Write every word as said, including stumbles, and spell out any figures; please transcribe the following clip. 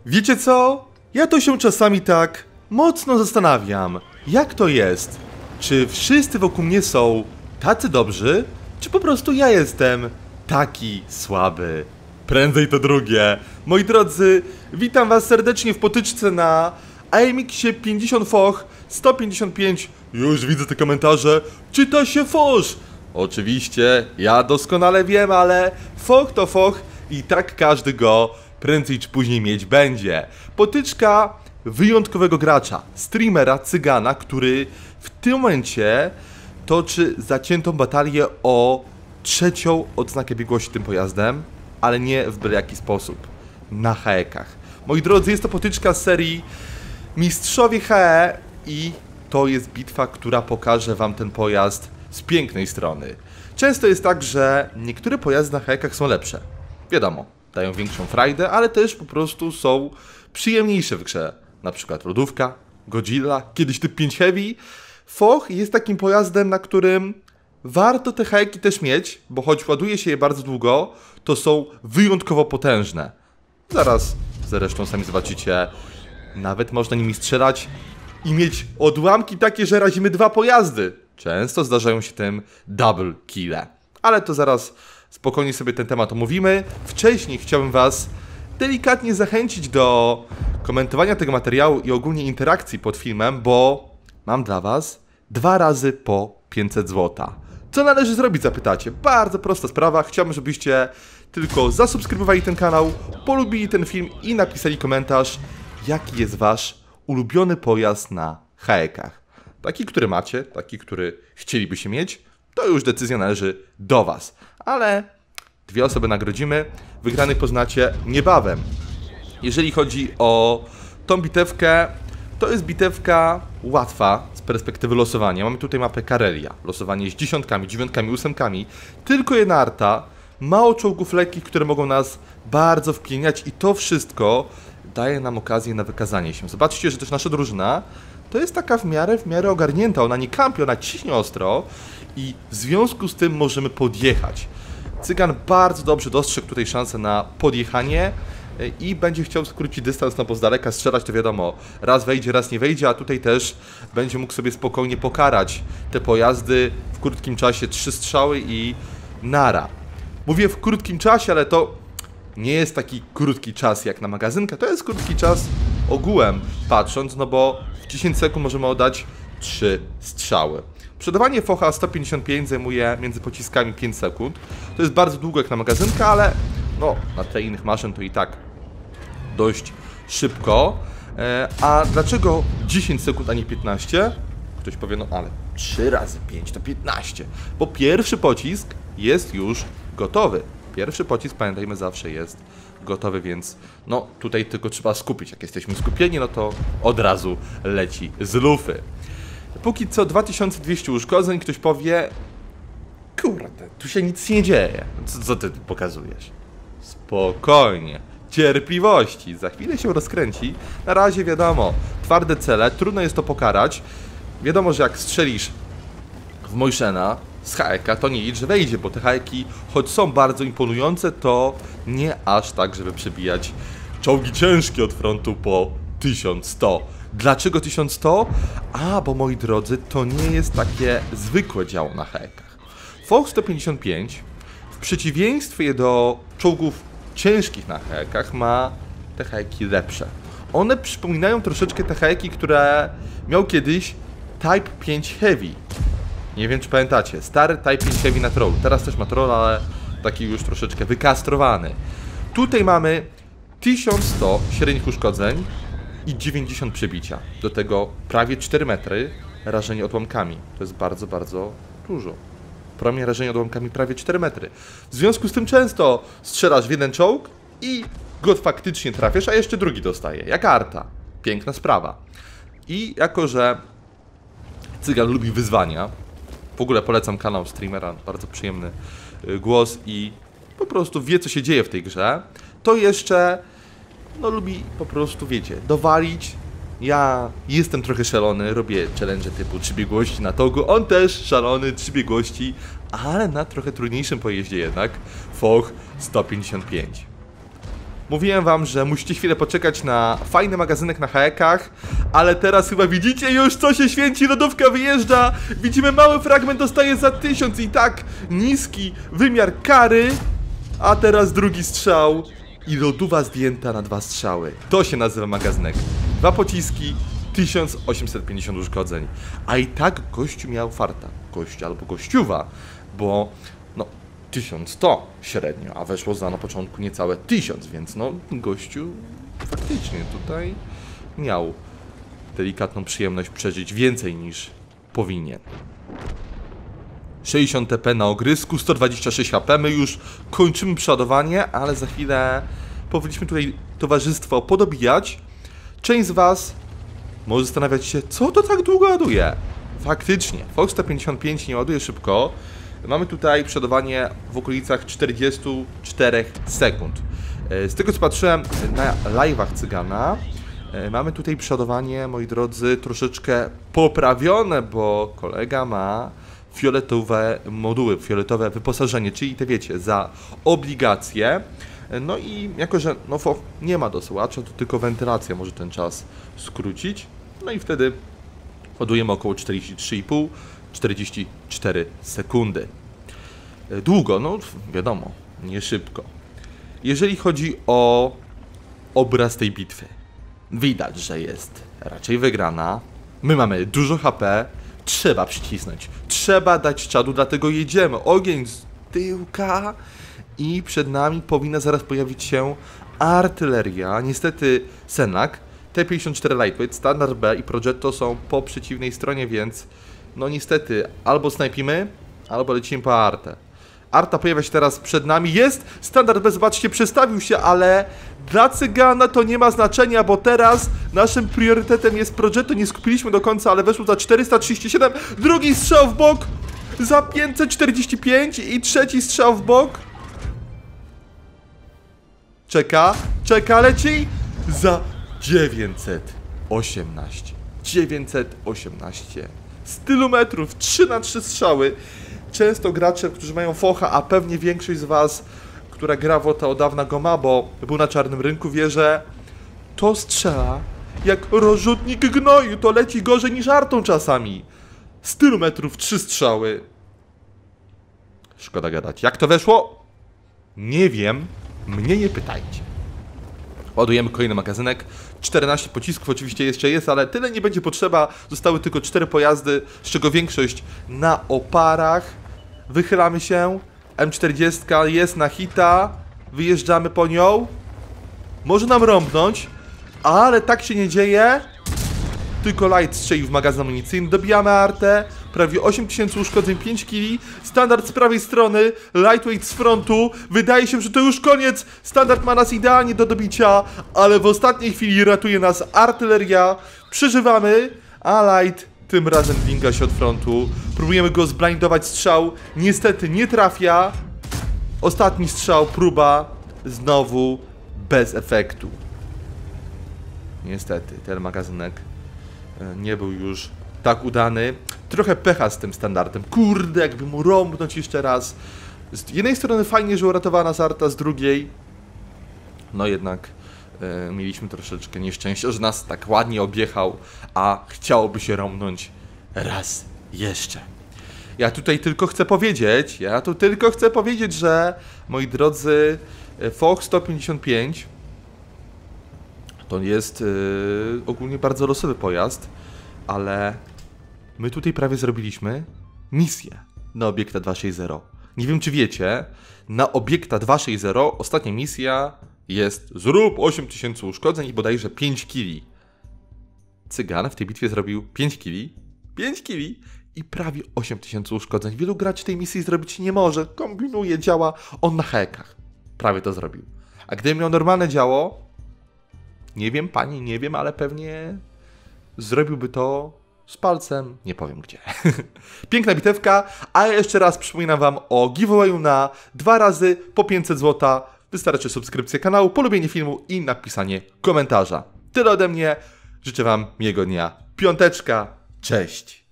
Wiecie co? Ja to się czasami tak mocno zastanawiam, jak to jest? Czy wszyscy wokół mnie są tacy dobrzy, czy po prostu ja jestem taki słaby? Prędzej to drugie. Moi drodzy, witam was serdecznie w potyczce na A M X-ie pięćdziesiąt foch sto pięćdziesiąt pięć. Już widzę te komentarze. Czyta się fosz! Oczywiście, ja doskonale wiem, ale foch to foch i tak każdy go prędzej czy później mieć będzie. Potyczka wyjątkowego gracza, streamera, cygana, który w tym momencie toczy zaciętą batalię o trzecią odznakę biegłości tym pojazdem, ale nie w byle jaki sposób. Na haekach. Moi drodzy, jest to potyczka z serii Mistrzowie H E i to jest bitwa, która pokaże wam ten pojazd z pięknej strony. Często jest tak, że niektóre pojazdy na haekach są lepsze. Wiadomo, dają większą frajdę, ale też po prostu są przyjemniejsze w grze. Na przykład lodówka, Godzilla, kiedyś typ pięć Heavy. Foch jest takim pojazdem, na którym warto te haeki też mieć, bo choć ładuje się je bardzo długo, to są wyjątkowo potężne. Zaraz zresztą sami zobaczycie, nawet można nimi strzelać i mieć odłamki takie, że razimy dwa pojazdy. Często zdarzają się tym double kille. Ale to zaraz spokojnie sobie ten temat omówimy. Wcześniej chciałbym was delikatnie zachęcić do komentowania tego materiału i ogólnie interakcji pod filmem, bo mam dla was dwa razy po pięćset złotych. Co należy zrobić, zapytacie? Bardzo prosta sprawa. Chciałbym, żebyście tylko zasubskrybowali ten kanał, polubili ten film i napisali komentarz, jaki jest wasz ulubiony pojazd na haekach. Taki, który macie, taki, który chcielibyście mieć, to już decyzja należy do was. Ale dwie osoby nagrodzimy, wygranych poznacie niebawem. Jeżeli chodzi o tą bitewkę, to jest bitewka łatwa z perspektywy losowania. Mamy tutaj mapę Karelia, losowanie z dziesiątkami, dziewiątkami, ósemkami, tylko jedna arta, mało czołgów lekkich, które mogą nas bardzo wpieniać i to wszystko daje nam okazję na wykazanie się. Zobaczcie, że też nasza drużyna to jest taka w miarę, w miarę ogarnięta, ona nie kampi, ona ciśnie ostro i w związku z tym możemy podjechać. Cygan bardzo dobrze dostrzegł tutaj szansę na podjechanie i będzie chciał skrócić dystans, no bo z daleka strzelać to wiadomo, raz wejdzie, raz nie wejdzie, a tutaj też będzie mógł sobie spokojnie pokarać te pojazdy w krótkim czasie, trzy strzały i nara. Mówię w krótkim czasie, ale to nie jest taki krótki czas jak na magazynkę, to jest krótki czas ogółem patrząc, no bo w dziesięć sekund możemy oddać trzy strzały. Przodowanie focha sto pięćdziesiąt pięć zajmuje między pociskami pięć sekund. To jest bardzo długo jak na magazynkę, ale no, na tle innych maszyn to i tak dość szybko. E, a dlaczego dziesięć sekund, a nie piętnaście? Ktoś powie, no ale trzy razy pięć to piętnaście. Bo pierwszy pocisk jest już gotowy. Pierwszy pocisk, pamiętajmy, zawsze jest gotowy, więc no tutaj tylko trzeba skupić. Jak jesteśmy skupieni, no to od razu leci z lufy. Póki co dwa tysiące dwieście uszkodzeń, ktoś powie, kurde, tu się nic nie dzieje. Co, co ty pokazujesz? Spokojnie, cierpliwości, za chwilę się rozkręci. Na razie wiadomo, twarde cele, trudno jest to pokarać. Wiadomo, że jak strzelisz w Mojszena z haeka, to nie licz, że wejdzie, bo te haeki, choć są bardzo imponujące, to nie aż tak, żeby przebijać czołgi ciężkie od frontu po tysiąc sto. Dlaczego tysiąc sto? A, bo moi drodzy, to nie jest takie zwykłe działo na haekach. Foch sto pięćdziesiąt pięć, w przeciwieństwie do czołgów ciężkich na haekach, ma te haeki lepsze. One przypominają troszeczkę te haeki, które miał kiedyś Type pięć Heavy. Nie wiem, czy pamiętacie, stary Type pięć Heavy na trollu. Teraz też ma troll, ale taki już troszeczkę wykastrowany. Tutaj mamy tysiąc sto średnich uszkodzeń i dziewięćdziesiąt przebicia. Do tego prawie cztery metry rażenie odłamkami. To jest bardzo, bardzo dużo. Promień rażenia odłamkami prawie cztery metry. W związku z tym często strzelasz w jeden czołg i go faktycznie trafiasz, a jeszcze drugi dostaje. Jak arta. Piękna sprawa. I jako, że Cygan lubi wyzwania, w ogóle polecam kanał streamera, bardzo przyjemny głos i po prostu wie, co się dzieje w tej grze, to jeszcze no lubi po prostu, wiecie, dowalić. Ja jestem trochę szalony, robię challenge typu trzy biegłości na togu, on też szalony, trzy biegłości, ale na trochę trudniejszym pojeździe jednak, Foch sto pięćdziesiąt pięć. Mówiłem wam, że musicie chwilę poczekać na fajny magazynek na haekach, ale teraz chyba widzicie już, co się święci, lodówka wyjeżdża. Widzimy, mały fragment dostaje za tysiąc i tak niski wymiar kary. A teraz drugi strzał i lodówa zdjęta na dwa strzały. To się nazywa magazynek. Dwa pociski, tysiąc osiemset pięćdziesiąt uszkodzeń. A i tak gościu miał farta. Gościu albo gościuwa, bo no tysiąc sto średnio, a weszło za na początku niecałe tysiąc, więc no gościu faktycznie tutaj miał delikatną przyjemność przeżyć więcej niż powinien. sześćdziesiąt T P na ogrysku, sto dwadzieścia sześć H P, my już kończymy przeładowanie, ale za chwilę powinniśmy tutaj towarzystwo podobijać. Część z was może zastanawiać się, co to tak długo ładuje. Faktycznie, Fox sto pięćdziesiąt pięć nie ładuje szybko. Mamy tutaj przeładowanie w okolicach czterdziestu czterech sekund. Z tego co patrzyłem na live'ach Cygana, mamy tutaj przeładowanie, moi drodzy, troszeczkę poprawione, bo kolega ma fioletowe moduły, fioletowe wyposażenie, czyli te wiecie, za obligacje. No i jako, że no, nie ma dosłacza, to tylko wentylacja może ten czas skrócić. No i wtedy ładujemy około czterdzieści trzy i pół do czterdziestu czterech sekundy. Długo, no wiadomo, nie szybko. Jeżeli chodzi o obraz tej bitwy, widać, że jest raczej wygrana. My mamy dużo H P, trzeba przycisnąć, trzeba dać czadu, dlatego jedziemy. Ogień z tyłka i przed nami powinna zaraz pojawić się artyleria. Niestety Senak, T pięćdziesiąt cztery Lightweight, Standard B i Progetto są po przeciwnej stronie, więc no niestety albo snajpimy, albo lecimy po artę. Arta pojawia się teraz przed nami, jest Standard B, zobaczcie, przestawił się, ale dla Cygana to nie ma znaczenia, bo teraz naszym priorytetem jest Progetto, nie skupiliśmy do końca, ale weszło za czterysta trzydzieści siedem, drugi strzał w bok za pięćset czterdzieści pięć i trzeci strzał w bok. Czeka, czeka, leci za dziewięćset osiemnaście. dziewięćset osiemnaście. Z tylu metrów, trzy na trzy strzały. Często gracze, którzy mają focha, a pewnie większość z was, która gra w Ota od dawna go ma, bo był na czarnym rynku, wie, że to strzela jak rozrzutnik gnoju, to leci gorzej niż artą czasami. Z tylu metrów, trzy strzały. Szkoda gadać. Jak to weszło? Nie wiem. Mnie nie pytajcie. Ładujemy kolejny magazynek. czternaście pocisków oczywiście jeszcze jest, ale tyle nie będzie potrzeba. Zostały tylko cztery pojazdy, z czego większość na oparach. Wychylamy się. M czterdzieści jest na hita. Wyjeżdżamy po nią. Może nam rąbnąć, ale tak się nie dzieje. Tylko Light strzelił w magazyn amunicyjny. Dobijamy artę. Prawie osiem tysięcy uszkodzeń, pięć kili. Standard z prawej strony, Lightweight z frontu. Wydaje się, że to już koniec. Standard ma nas idealnie do dobicia, ale w ostatniej chwili ratuje nas artyleria. Przeżywamy, a Light tym razem dźwiga się od frontu. Próbujemy go zblindować, strzał niestety nie trafia. Ostatni strzał, próba, znowu bez efektu. Niestety, ten magazynek nie był już tak udany. Trochę pecha z tym standardem. Kurde, jakby mu rąbnąć jeszcze raz. Z jednej strony fajnie, że uratowała nas arta, z drugiej no jednak e, mieliśmy troszeczkę nieszczęścia, że nas tak ładnie objechał, a chciałoby się rąbnąć raz jeszcze. Ja tutaj tylko chcę powiedzieć, ja tu tylko chcę powiedzieć, że moi drodzy, Fox sto pięćdziesiąt pięć to jest yy, ogólnie bardzo losowy pojazd, ale my tutaj prawie zrobiliśmy misję na obiekta dwieście sześćdziesiąt. Nie wiem, czy wiecie, na obiekta dwieście sześćdziesiąt ostatnia misja jest zrób osiem tysięcy uszkodzeń i bodajże pięć kili. Cygan w tej bitwie zrobił pięć kili, pięć kili i prawie osiem tysięcy uszkodzeń. Wielu graczy tej misji zrobić nie może, kombinuje, działa, on na hekach. Prawie to zrobił. A gdyby miał normalne działo, nie wiem, pani, nie wiem, ale pewnie zrobiłby to z palcem, nie powiem gdzie. Piękna bitewka, a ja jeszcze raz przypominam wam o giveawayu na dwa razy po pięćset złotych. Wystarczy subskrypcja kanału, polubienie filmu i napisanie komentarza. Tyle ode mnie, życzę wam miłego dnia. Piąteczka, cześć!